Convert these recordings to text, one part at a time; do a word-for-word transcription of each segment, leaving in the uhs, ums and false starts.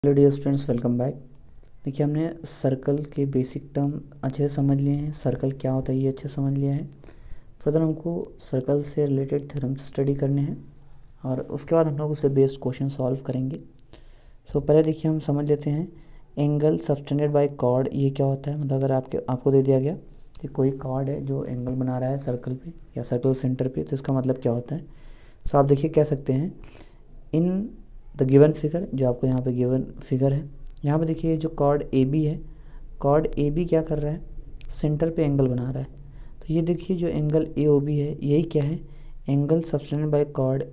Hello dear students, welcome back. देखिए, हमने circle के बेसिक टर्म अच्छे से समझ लिए हैं। सर्कल क्या होता है ये अच्छे से समझ लिया है। फर्दर हमको सर्कल से रिलेटेड थ्योरम्स स्टडी करने हैं और उसके बाद हम लोग उससे बेस्ड क्वेश्चन सॉल्व करेंगे। सो so, पहले देखिए हम समझ लेते हैं एंगल सबटेंडेड बाय कॉर्ड ये क्या होता है। मतलब अगर आपके आपको दे दिया गया कि कोई कॉर्ड है जो एंगल बना रहा है सर्कल पे या सर्कल सेंटर पे, तो इसका मतलब क्या होता है। सो so, आप देखिए कह सकते हैं इन द गिवन फिगर, जो आपको यहाँ पे गिवन फिगर है, यहाँ पे देखिए जो कॉर्ड ए बी है, कॉर्ड ए बी क्या कर रहा है, सेंटर पे एंगल बना रहा है। तो ये देखिए जो एंगल ए ओ बी है यही क्या है, angle subtended by chord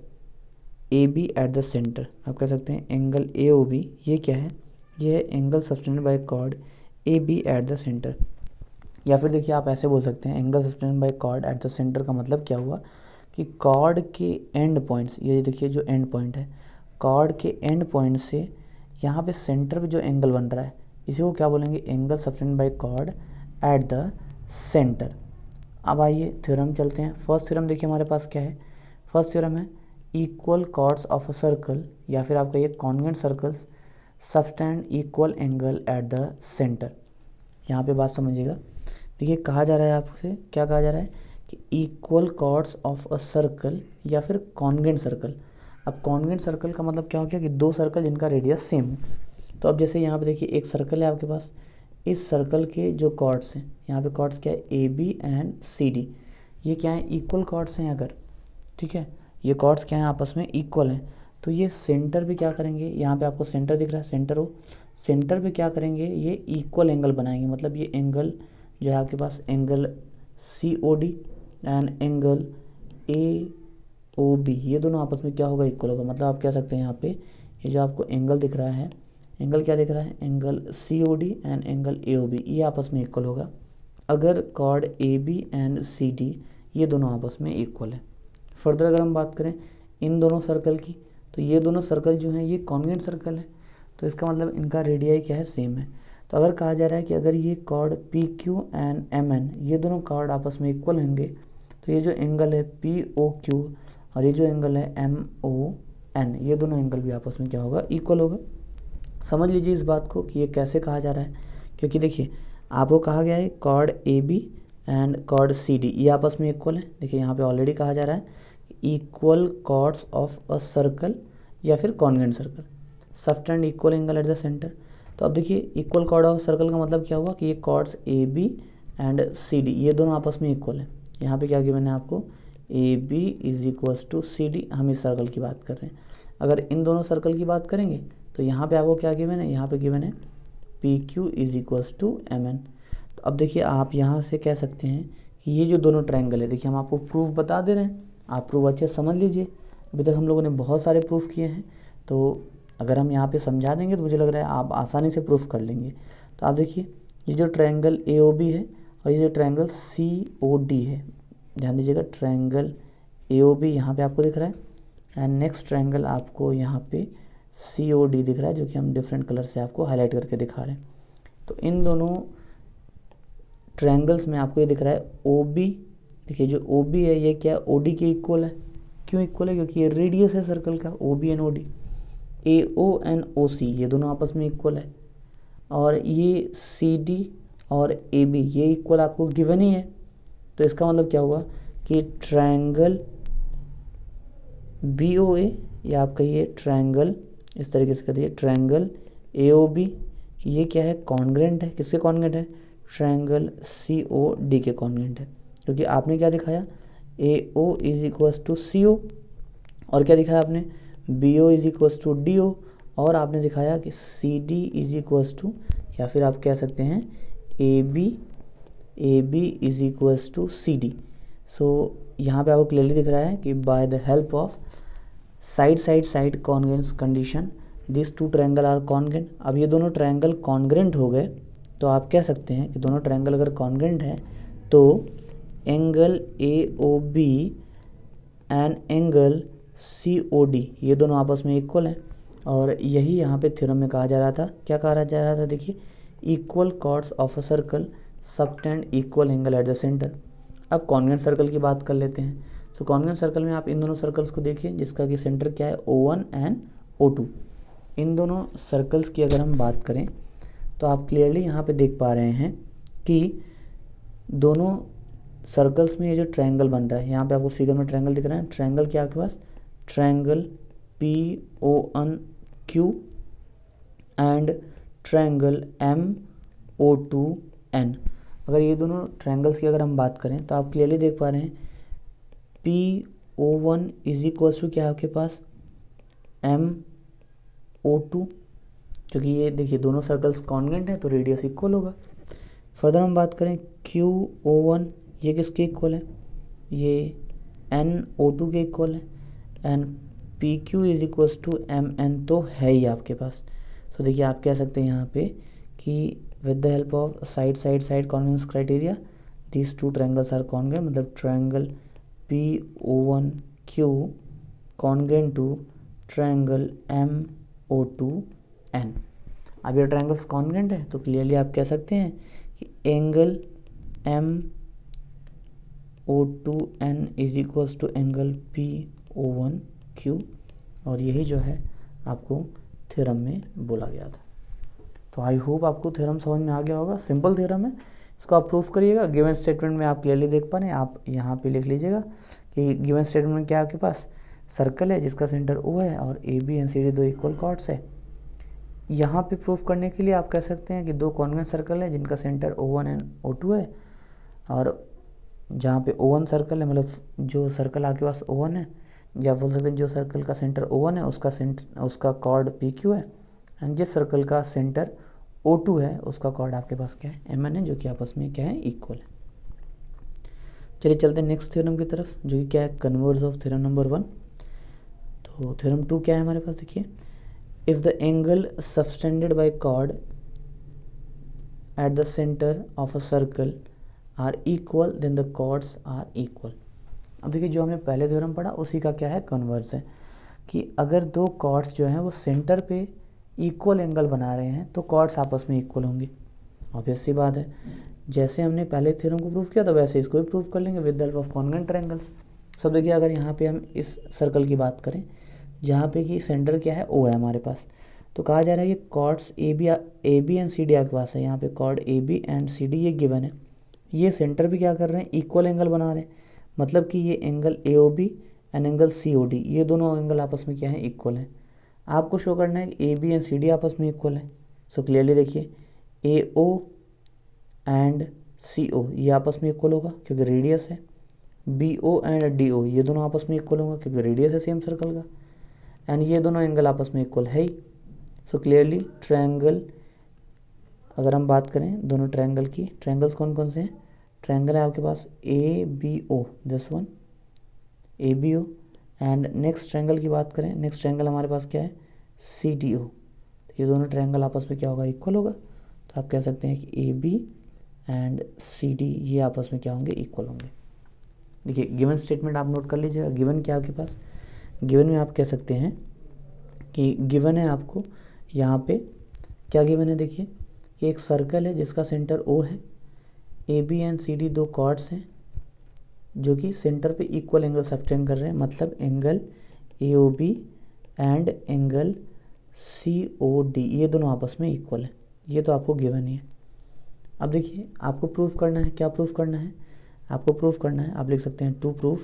A B at the centre. आप कह सकते हैं एंगल ए ओ बी ये क्या है, ये है angle subtended by chord A B at the centre. या फिर देखिए आप ऐसे बोल सकते हैं angle subtended by chord at the centre का मतलब क्या हुआ कि कॉर्ड के एंड पॉइंट्स, ये देखिए जो एंड पॉइंट है, कॉर्ड के एंड पॉइंट से यहाँ पे सेंटर पे जो एंगल बन रहा है इसी को क्या बोलेंगे, angle subtended by chord at the centre. अब आइए थ्योरम चलते हैं। फर्स्ट थ्योरम देखिए हमारे पास क्या है, फर्स्ट थ्योरम है equal chords of a circle, या फिर आप कहिए convent circles subtend equal angle at the centre. यहाँ पे बात समझिएगा। देखिए कहा जा रहा है आपसे, क्या कहा जा रहा है कि equal chords of a circle या फिर कॉन्वेंट सर्कल। अब कॉन्वेंट सर्कल का मतलब क्या हो गया कि दो सर्कल जिनका रेडियस सेम हो। तो अब जैसे यहाँ पे देखिए एक सर्कल है आपके पास, इस सर्कल के जो कॉर्ड्स हैं, यहाँ पे कॉर्ड्स क्या है A B and C D, ये क्या है, इक्वल कॉर्ड्स हैं अगर, ठीक है, ये कॉर्ड्स क्या हैं आपस में इक्वल हैं। तो ये सेंटर पे क्या करेंगे, यहाँ पे आपको सेंटर दिख रहा है, सेंटर हो, सेंटर पे क्या करेंगे, ये इक्वल एंगल बनाएंगे। मतलब ये एंगल जो है आपके पास angle C O D and angle A O B, ये दोनों आपस में क्या होगा, इक्वल होगा। मतलब आप कह सकते हैं यहाँ पे ये जो आपको एंगल दिख रहा है, एंगल क्या दिख रहा है, angle C O D and angle A O B, ये आपस में इक्वल होगा अगर chord A B and C D ये दोनों आपस में इक्वल है। फर्दर अगर हम बात करें इन दोनों सर्कल की, तो ये दोनों सर्कल जो हैं ये कॉन्वेंट सर्कल है, तो इसका मतलब इनका रेडियाई क्या है, सेम है। तो अगर कहा जा रहा है कि अगर ये chord P Q and M N ये दोनों कॉर्ड आपस में इक्वल होंगे, तो ये जो एंगल है पी ओ क्यू और ये जो एंगल है एम ओ एन, ये दोनों एंगल भी आपस में क्या होगा, इक्वल होगा। समझ लीजिए इस बात को कि ये कैसे कहा जा रहा है, क्योंकि देखिए आपको कहा गया है chord A B and chord C D ये आपस में इक्वल है। देखिए यहाँ पे ऑलरेडी कहा जा रहा है equal chords of a circle या फिर convent circle subtend equal angle at the centre. तो अब देखिए इक्वल कॉर्ड ऑफ सर्कल का मतलब क्या हुआ कि ये chords A B and C D ये दोनों आपस में इक्वल है। यहाँ पे क्या गिवन है आपको, A B is equals to C D, हम इस सर्कल की बात कर रहे हैं। अगर इन दोनों सर्कल की बात करेंगे तो यहाँ पे आपको क्या गिवन है, यहाँ पे गिवन है P Q is equals to M N. तो अब देखिए आप यहाँ से कह सकते हैं कि ये जो दोनों ट्रायंगल है, देखिए हम आपको प्रूफ बता दे रहे हैं, आप प्रूफ अच्छे से समझ लीजिए। अभी तक हम लोगों ने बहुत सारे प्रूफ किए हैं, तो अगर हम यहाँ पे समझा देंगे तो मुझे लग रहा है आप आसानी से प्रूफ कर लेंगे। तो आप देखिए ये जो ट्रायंगल ए ओ बी है और ये जो ट्रायंगल सी ओ डी है, ध्यान दीजिएगा ट्रायंगल ए ओ बी यहाँ पे आपको दिख रहा है एंड नेक्स्ट ट्रायंगल आपको यहाँ पे सी ओ डी दिख रहा है, जो कि हम डिफरेंट कलर से आपको हाईलाइट करके दिखा रहे हैं। तो इन दोनों ट्रायंगल्स में आपको ये दिख रहा है ओ बी, देखिए जो ओ बी है ये क्या है, ओ डी के इक्वल है। क्यों इक्वल है, क्योंकि ये रेडियस है सर्कल का, O B and O D. A O and O C ये दोनों आपस में इक्वल है, और ये सी डी और ए बी ये इक्वल आपको गिवन ही है। तो इसका मतलब क्या हुआ कि ट्रायंगल बी ओ ए, या आप कहिए ट्रायंगल इस तरीके से कह दीजिए ट्रायंगल ए ओ बी ये क्या है, कॉन्ग्रेंट है। किसके कॉन्ग्रेंट है, ट्रायंगल सी ओ डी के कॉन्ग्रेंट है। क्योंकि आपने क्या दिखाया, A O is equals to C O, और क्या दिखाया आपने, B O is equals to D O, और आपने दिखाया कि C D is equals to, या फिर आप कह सकते हैं A B A B is equals to C D. So यहाँ पे आपको क्लियरली दिख रहा है कि by the help of side side side congruence condition this two triangle are congruent. अब ये दोनों ट्रायंगल कॉन्ग्रेंट हो गए, तो आप कह सकते हैं कि दोनों ट्रायंगल अगर कॉन्ग्रेंट है तो angle A O B and angle C O D ये दोनों आपस में इक्वल हैं। और यही यहाँ पे थ्योरम में कहा जा रहा था, क्या कहा जा रहा था, देखिए equal chords of a circle subtend equal angle at the centre. अब कॉन्वेंट सर्कल की बात कर लेते हैं। तो कॉन्वेंट सर्कल में आप इन दोनों सर्कल्स को देखिए जिसका कि सेंटर क्या है, O one and O two. इन दोनों सर्कल्स की अगर हम बात करें तो आप क्लियरली यहाँ पे देख पा रहे हैं कि दोनों सर्कल्स में ये जो ट्रायंगल बन रहा है, यहाँ पे आपको फिगर में ट्रायंगल दिख रहा है। ट्रायंगल क्या आपके पास, triangle P O N Q and triangle M O two N. अगर ये दोनों ट्रायंगल्स की अगर हम बात करें तो आप क्लियरली देख पा रहे हैं P O one is equals to क्या है आपके पास, एम ओ टू, क्योंकि ये देखिए दोनों सर्कल्स कॉन्ग्रुएंट हैं तो रेडियस इक्वल होगा। फर्दर हम बात करें क्यू ओ वन, ये किसके इक्वल है, ये एन ओ टू के इक्वल है, and P Q is equals to M N तो है ही आपके पास। तो देखिए आप कह सकते हैं यहाँ पे कि with the help of side side side congruence criteria these two triangles are congruent, मतलब triangle P O one Q congruent to triangle M O two N. अब ये ट्रायंगल्स कॉन्ग्रुएंट है तो क्लियरली आप कह सकते हैं कि angle M O two N is equals to angle P O one Q, और यही जो है आपको थ्योरम में बोला गया था। तो आई होप आपको थ्योरम समझ में आ गया होगा। सिंपल थ्योरम है, इसको आप प्रूफ करिएगा। गिवन स्टेटमेंट में आप क्लियरली देख पा रहे हैं, आप यहाँ पे लिख लीजिएगा कि गिवन स्टेटमेंट में क्या आपके पास सर्कल है जिसका सेंटर ओ है और A B and C D दो इक्वल कॉर्ड्स है। यहाँ पे प्रूफ करने के लिए आप कह सकते हैं कि दो कॉन्वेंट सर्कल है जिनका centre O one and O two है, और जहाँ पे ओ वन सर्कल है, मतलब जो सर्कल आपके पास ओ वन है, या बोल सकते हैं जो सर्कल का सेंटर ओ वन है उसका सेंटर उसका कॉर्ड पी क्यू है, एंड जिस सर्कल का सेंटर ओ टू है उसका कॉर्ड आपके पास क्या है, एम एन है, जो कि आपस में क्या है, इक्वल है। चलिए चलते हैं नेक्स्ट थ्योरम की तरफ, जो कि क्या है, converse of theorem number one. तो थ्योरम टू क्या है हमारे पास, देखिए, if the angle subtended by chord at the centre of a circle are equal then the chords are equal. अब देखिए जो हमने पहले थ्योरम पढ़ा उसी का क्या है, कन्वर्स है, कि अगर दो कॉर्ड्स जो हैं वो सेंटर पे इक्वल एंगल बना रहे हैं तो कॉर्ड्स आपस में इक्वल होंगे। ऑब्वियस सी बात है, जैसे हमने पहले थ्योरम को प्रूव किया था वैसे इसको भी प्रूव कर लेंगे with the help of congruent triangles. सब देखिए अगर यहाँ पे हम इस सर्कल की बात करें जहाँ पे कि सेंटर क्या है, ओ है हमारे पास, तो कहा जा रहा है कि chords A B A B and C D आपके पास है। यहाँ पे chord A B and C D ये गिवन है, ये सेंटर भी क्या कर रहे हैं, इक्वल एंगल बना रहे हैं, मतलब कि ये angle A O B and angle C O D ये दोनों एंगल आपस में क्या है, इक्वल है। आपको शो करना है कि A B and C D आपस में इक्वल है। सो क्लियरली देखिए ए ओ एंड सी ओ ये आपस में इक्वल होगा क्योंकि रेडियस है, B O and D O ये दोनों आपस में इक्वल होगा क्योंकि रेडियस है सेम सर्कल का, एंड ये दोनों एंगल आपस में इक्वल है ही। सो क्लियरली ट्रायंगल, अगर हम बात करें दोनों ट्रायंगल की, ट्रायंगल्स कौन कौन से हैं, ट्रायंगल है आपके पास A B O, this one A B O, and next triangle की बात करें, नेक्स्ट ट्रायंगल हमारे पास क्या है, सी डी ओ। ये दोनों ट्रायंगल आपस में क्या होगा, इक्वल होगा। तो आप कह सकते हैं कि A B and C D ये आपस में क्या होंगे, इक्वल होंगे। देखिए गिवन स्टेटमेंट आप नोट कर लीजिएगा। गिवन क्या आपके पास, गिवन में आप कह सकते हैं कि गिवन है आपको यहाँ पे क्या गिवन है, देखिए कि एक सर्कल है जिसका सेंटर ओ है, A B and C D दो कॉर्ड्स हैं जो कि सेंटर पे इक्वल एंगल सबटेंड कर रहे हैं, मतलब angle A O B and angle C O D ये दोनों आपस में इक्वल है। ये तो आपको गिवन ही है। अब देखिए आपको प्रूफ करना है, क्या प्रूफ करना है, आपको प्रूफ करना है, आप लिख सकते हैं टू प्रूफ।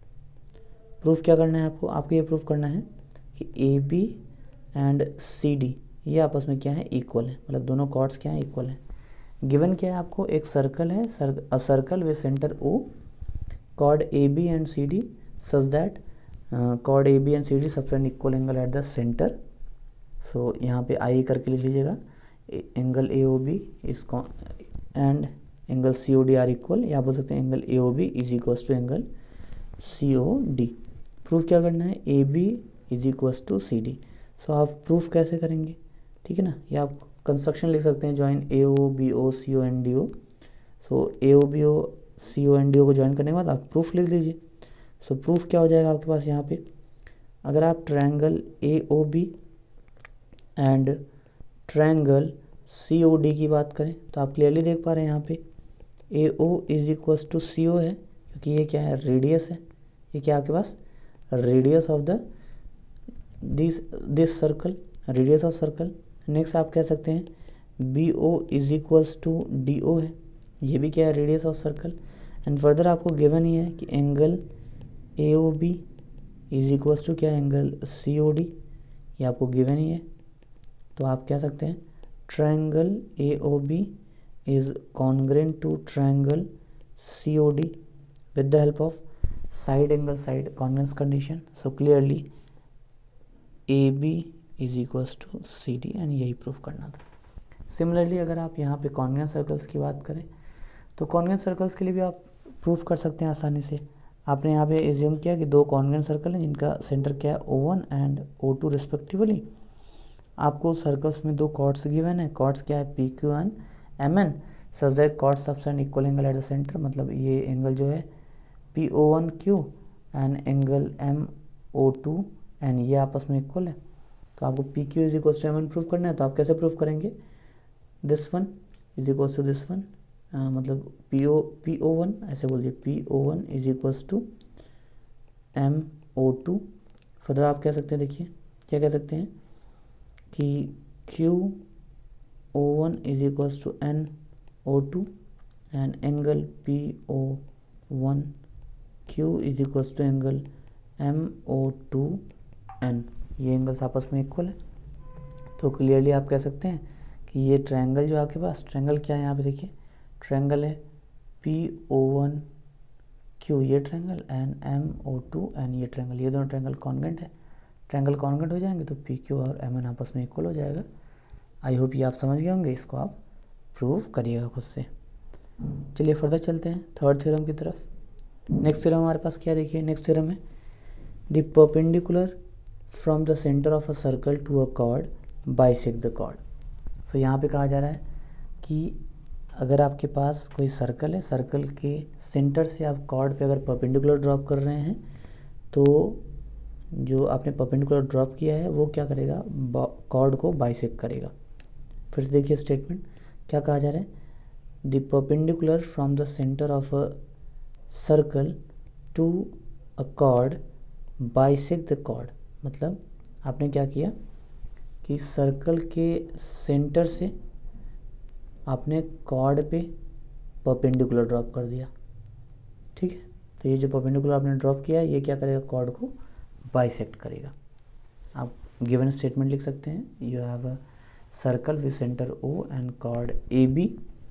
प्रूफ क्या करना है आपको, आपको ये प्रूफ करना है कि A B and C D ये आपस में क्या है, इक्वल है, मतलब दोनों कॉर्ड्स क्या है, इक्वल है। गिवन क्या है आपको, एक सर्कल है, a circle with centre O, chord A B and C D such that chord A B and C D subtend equal angle at the centre. So यहाँ पे आई करके लिख लीजिएगा, angle A O B is and angle C O D are equal, या बोल सकते हैं angle A O B is equals to angle C O D. Proof क्या करना है, A B is equals to C D. So आप proof कैसे करेंगे, ठीक है ना, या आप कंस्ट्रक्शन लिख सकते हैं, join A O B O C O and D O. So A O B O C O and D O को ज्वाइन करने के बाद आप प्रूफ लिख लीजिए। सो प्रूफ क्या हो जाएगा आपके पास यहाँ पे, अगर आप triangle A O B and triangle C O D की बात करें तो आप क्लियरली देख पा रहे हैं यहाँ पे A O is equals to C O है, क्योंकि ये क्या है, रेडियस है, ये क्या आपके पास radius of the this this circle, radius of circle. Next आप कह सकते हैं B O is equals to D O है, ये भी क्या है, radius of circle. And further आपको गिवन ही है कि angle A O B is equals to क्या, एंगल सी ओ डी, ये आपको गिवन ही है। तो आप कह सकते हैं triangle A O B is congruent to triangle C O D with the help of side angle side congruence condition. So clearly A B is equals to C D and यही proof करना था। Similarly अगर आप यहाँ पे congruent circles की बात करें तो कॉन्ग्रुएंट सर्कल्स के लिए भी आप प्रूफ कर सकते हैं आसानी से। आपने यहाँ पे एज्यूम किया कि दो कॉन्ग्रुएंट सर्कल हैं जिनका सेंटर क्या है O one and O two respectively. आपको सर्कल्स में दो कॉर्ड्स गिवन है, कॉर्ड्स क्या है P Q and M N, such that chords subtend equal angle at the centre, मतलब ये एंगल जो है P O one Q and angle M O two N ये आपस में इक्वल है। तो आपको P Q is equal to M N proof करना है। तो आप कैसे प्रूफ करेंगे, this one is equal to this one, मतलब P O P O one ऐसे बोलिए P O one is equal to M O two. Further आप कह सकते हैं, देखिए क्या कह सकते हैं कि Q O one is equal to N O two and angle P O one Q is equals to angle M O two N, ये एंगल्स आपस में इक्वल है। तो क्लियरली आप कह सकते हैं कि ये ट्रायंगल जो आपके पास, ट्रायंगल क्या है यहाँ पे देखिए, ट्रायंगल है पी ओ वन क्यू ये triangle and M O two N ये ट्रायंगल, ये दोनों ट्रायंगल कॉन्ग्रुएंट है। ट्रायंगल कॉन्ग्रुएंट हो जाएंगे तो पी क्यू और एम एन आपस में इक्वल हो जाएगा। आई होप ये आप समझ गए होंगे, इसको आप प्रूव करिएगा खुद से। चलिए फर्दर चलते हैं थर्ड थ्योरम की तरफ। नेक्स्ट थ्योरम हमारे पास क्या देखिए, नेक्स्ट थ्योरम है the perpendicular from the centre of a circle to a chord bisect the chord. So यहाँ पे कहा जा रहा है कि अगर आपके पास कोई सर्कल है, सर्कल के सेंटर से आप कॉर्ड पे अगर परपेंडिकुलर ड्रॉप कर रहे हैं तो जो आपने परपेंडिकुलर ड्रॉप किया है वो क्या करेगा, कॉर्ड को बाइसेक्ट करेगा। फिर से देखिए स्टेटमेंट क्या कहा जा रहा है, the perpendicular from the centre of a circle to a chord bisect the chord. मतलब आपने क्या किया कि सर्कल के सेंटर से आपने कॉर्ड पे परपेंडिकुलर ड्रॉप कर दिया, ठीक है। तो ये जो परपेंडिकुलर आपने ड्रॉप किया है ये क्या करेगा, कॉर्ड को बाइसेक्ट करेगा। आप गिवन स्टेटमेंट लिख सकते हैं, you have a circle with centre O and chord A B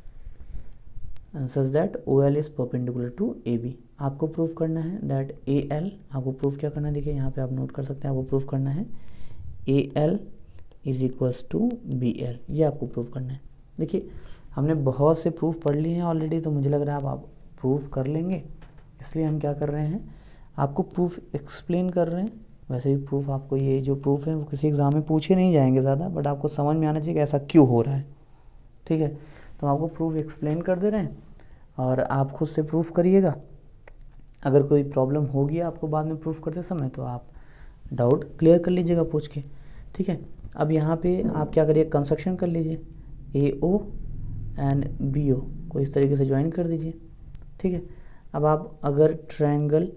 such that O L is perpendicular to A B. आपको प्रूफ करना है दैट ए एल, आपको प्रूफ क्या करना है, देखिए यहाँ पे आप नोट कर सकते हैं, आपको प्रूफ करना है A L is equals to B L, ये आपको प्रूफ करना है। देखिए हमने बहुत से प्रूफ पढ़ लिए हैं ऑलरेडी, तो मुझे लग रहा है आप, आप प्रूफ कर लेंगे, इसलिए हम क्या कर रहे हैं, आपको प्रूफ एक्सप्लेन कर रहे हैं। वैसे भी प्रूफ आपको, ये जो प्रूफ है वो किसी एग्ज़ाम में पूछे नहीं जाएंगे ज़्यादा, बट आपको समझ में आना चाहिए कि ऐसा क्यों हो रहा है, ठीक है। तो आपको प्रूफ एक्सप्लेन कर दे रहे हैं और आप खुद से प्रूफ करिएगा। अगर कोई प्रॉब्लम होगी आपको बाद में प्रूफ करते समय तो आप डाउट क्लियर कर लीजिएगा पूछ के, ठीक है। अब यहाँ पे आप क्या करिए, कंस्ट्रक्शन कर लीजिए, ए ओ एंड बी ओ को इस तरीके से ज्वाइन कर दीजिए, ठीक है। अब आप अगर triangle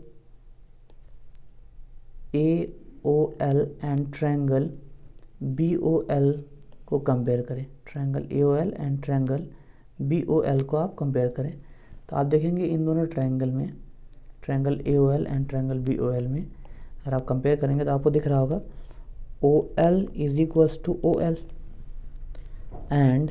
A O L and triangle B O L को कंपेयर करें, triangle A O L and triangle B O L को आप कंपेयर करें, तो आप देखेंगे इन दोनों ट्रायंगल में, triangle A O L and triangle B O L में अगर आप कंपेयर करेंगे तो आपको दिख रहा होगा O L is equals to O L and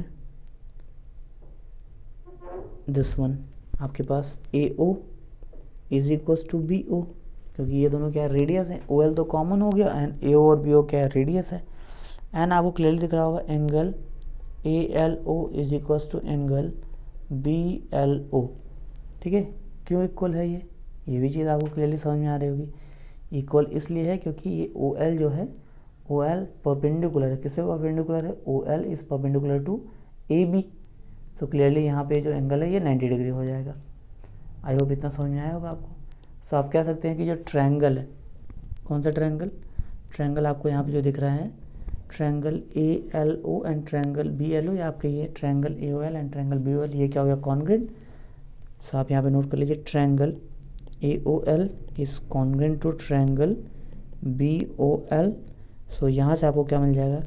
this one आपके पास A O is equals to B O, क्योंकि ये दोनों क्या है, रेडियस है। ओ एल तो कॉमन हो गया एंड ए ओ और बी ओ क्या है, रेडियस है। एंड आपको क्लियरली दिख रहा होगा angle A L O is equals to angle B L O, ठीक है। क्यों इक्वल है ये ये भी चीज़ आपको क्लियरली समझ में आ रही होगी। इक्वल इसलिए है क्योंकि ये ओ एल जो है, ओ एल परपेंडिकुलर है, किससे परपेंडिकुलर है, O L is perpendicular to A B. So clearly यहाँ पे जो एंगल है ये नाइन्टी डिग्री हो जाएगा। आई होप इतना समझ में आया होगा आपको। सो so, आप कह सकते हैं कि जो ट्रायंगल है, कौन सा ट्रायंगल, ट्रायंगल आपको यहाँ पे जो दिख रहा है triangle A L O and triangle B L O, या आपके ये triangle A O L and triangle B O L, ये क्या हो गया, कॉन्ग्रुएंट। सो आप यहाँ पे नोट कर लीजिए triangle A O L is congruent to triangle B O L. So यहाँ से आपको क्या मिल जाएगा,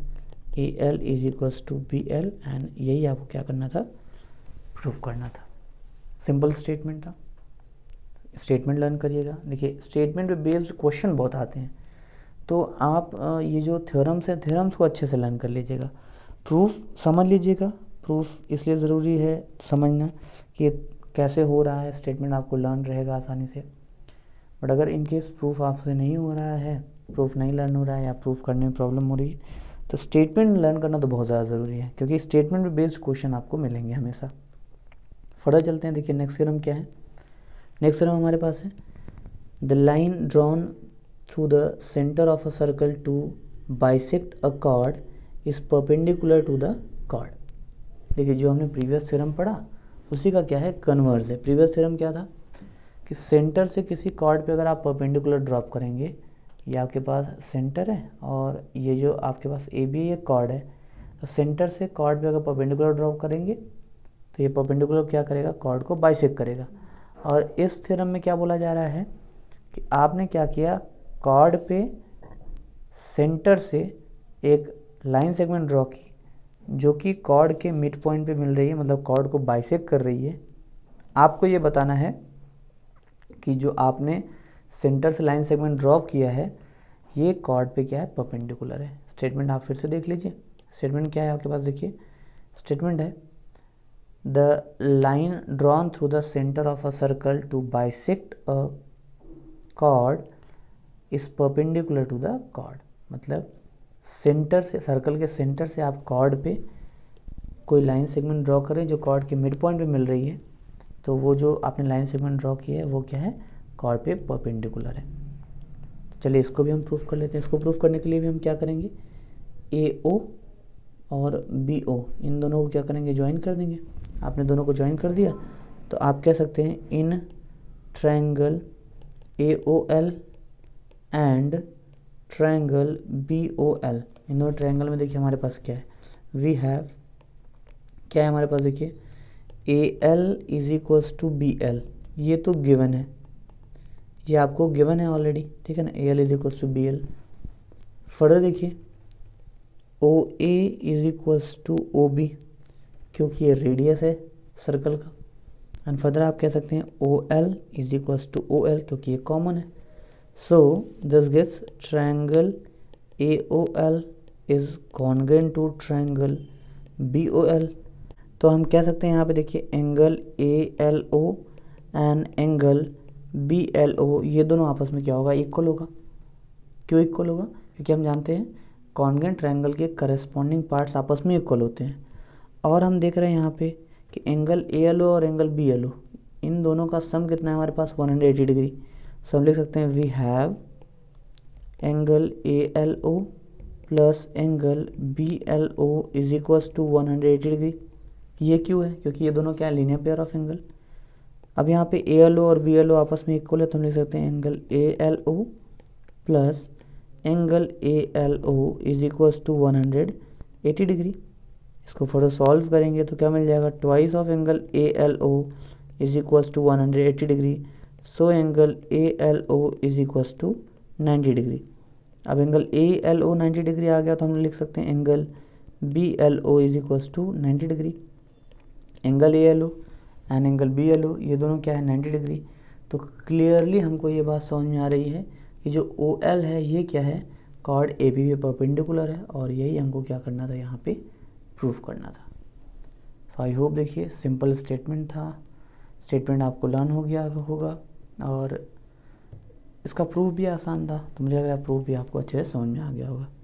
A L is equals to B L, and यही आपको क्या करना था, प्रूफ करना था। सिंपल स्टेटमेंट था। स्टेटमेंट लर्न करिएगा। देखिए स्टेटमेंट पे बेस्ड क्वेश्चन बहुत आते हैं, तो आप ये जो थ्योरम्स है थ्योरम्स को अच्छे से लर्न कर लीजिएगा। प्रूफ समझ लीजिएगा। प्रूफ इसलिए ज़रूरी है समझना कि कैसे हो रहा है, स्टेटमेंट आपको लर्न रहेगा आसानी से। बट अगर इन केस प्रूफ आपसे नहीं हो रहा है, प्रूफ नहीं लर्न हो रहा है या प्रूफ करने में प्रॉब्लम हो रही है, तो स्टेटमेंट लर्न करना तो बहुत ज़्यादा ज़रूरी है, क्योंकि स्टेटमेंट पे बेस्ड क्वेश्चन आपको मिलेंगे हमेशा। फर्दर चलते हैं। देखिए नेक्स्ट थ्योरम क्या है। नेक्स्ट थ्योरम हमारे पास है the line drawn through the centre of a circle to bisect a chord is perpendicular to the chord. देखिए जो हमने प्रीवियस थ्योरम पढ़ा उसी का क्या है, कन्वर्स है। प्रीवियस थ्योरम क्या था कि सेंटर से किसी कॉर्ड पे अगर आप परपेंडिकुलर ड्रॉप करेंगे, ये आपके पास सेंटर है और ये जो आपके पास ए बी ये कॉर्ड है, तो सेंटर से कॉर्ड पे अगर परपेंडिकुलर ड्रॉप करेंगे तो ये परपेंडिकुलर क्या करेगा, कॉर्ड को बाइसेक्ट करेगा। और इस थ्योरम में क्या बोला जा रहा है कि आपने क्या किया, कॉर्ड पे सेंटर से एक लाइन सेगमेंट ड्रॉ की जो कि कॉर्ड के मिड पॉइंट पे मिल रही है, मतलब कॉर्ड को बाइसेक्ट कर रही है। आपको ये बताना है कि जो आपने सेंटर से लाइन सेगमेंट ड्रॉप किया है ये कॉर्ड पे क्या है, परपेंडिकुलर है। स्टेटमेंट आप फिर से देख लीजिए। स्टेटमेंट क्या है आपके पास, देखिए स्टेटमेंट है the line drawn through the centre of a circle to bisect a chord is perpendicular to the chord. मतलब सेंटर से, सर्कल के सेंटर से आप कॉर्ड पे कोई लाइन सेगमेंट ड्रॉ करें जो कॉर्ड के मिड पॉइंट पे मिल रही है, तो वो जो आपने लाइन सेगमेंट ड्रॉ किया है वो क्या है, कॉर्ड पे परपेंडिकुलर है। तो चलिए इसको भी हम प्रूफ कर लेते हैं। इसको प्रूफ करने के लिए भी हम क्या करेंगे, ए ओ और बी ओ इन दोनों को क्या करेंगे, ज्वाइन कर देंगे। आपने दोनों को ज्वाइन कर दिया तो आप कह सकते हैं इन triangle A O L and triangle B O L, इन दोनों ट्रायंगल में देखिए हमारे पास क्या है, वी हैव क्या है हमारे पास, देखिए A L is equals to B L, ये तो गिवन है, ये आपको गिवन है ऑलरेडी, ठीक है ना, A L is equals to B L. Further देखिए O A is equals to O B, क्योंकि ये रेडियस है सर्कल का। एंड फर्दर आप कह सकते हैं O L is equals to O L, क्योंकि ये कॉमन है। So this gives triangle A O L is congruent to triangle B O L. तो हम कह सकते हैं यहाँ पे देखिए angle A L O and angle B L O, ये दोनों आपस में क्या होगा, इक्वल होगा। क्यों इक्वल होगा, क्योंकि हम जानते हैं कॉन्ग्रुएंट ट्रायंगल के करस्पॉन्डिंग पार्ट्स आपस में इक्वल होते हैं। और हम देख रहे हैं यहाँ पे कि एंगल ए एल ओ और एंगल बी एल ओ इन दोनों का सम कितना है हमारे पास, one hundred eighty degree. So हम लिख सकते हैं we have angle A L O plus angle B L O is equals to one hundred eighty degree. ये क्यों है, क्योंकि ये दोनों क्या है, लीनियर पेयर ऑफ एंगल। अब यहाँ पे ए एल ओ और बी एल ओ आपस में इक्वल है, तो हम लिख सकते हैं angle A L O plus angle A L O is equals to one hundred eighty degree. इसको फर्दर सॉल्व करेंगे तो क्या मिल जाएगा, twice of angle A L O is equals to one hundred eighty degree. So angle A L O is equals to ninety degree. अब angle A L O ninety degree आ गया तो हम लिख सकते हैं angle B L O is equals to ninety degree. Angle A L O and angle B L O ये दोनों क्या है, नाइन्टी डिग्री। तो क्लियरली हमको ये बात समझ में आ रही है कि जो ओ एल है ये क्या है, कॉर्ड ए बी पे परपेंडिकुलर है, और यही हमको क्या करना था, यहाँ पे प्रूफ करना था। सो आई होप देखिए सिंपल स्टेटमेंट था, स्टेटमेंट आपको लर्न हो गया होगा और इसका प्रूफ भी आसान था। तो मुझे लग रहा है प्रूफ भी आपको अच्छे से समझ में आ गया होगा।